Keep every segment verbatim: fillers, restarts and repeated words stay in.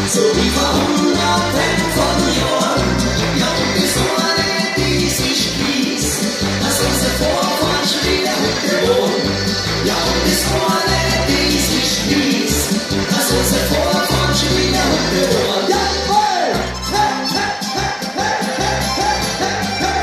so wie vor hunderten von Jahren. Ja, und die Sonne, die sich schließt, dass unsere Vorfahren schon wieder heute wohnen. Ja, und die Sonne, die sich schließt, dass unsere Vorfahren schon wieder heute wohnen. Jawohl! Hey, hey, hey, hey, hey, hey, hey,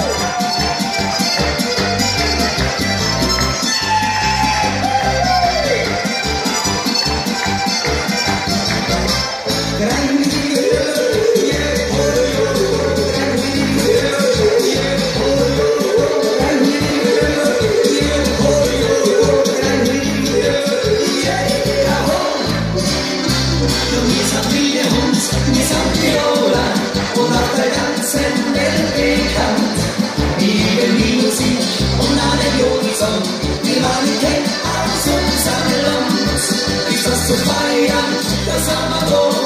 und auf der ganzen Welt bekannt. Wir lieben die Musik und Anekdoten, die man kennt aus unserem Land. Ist das zu feiern, das haben wir doch.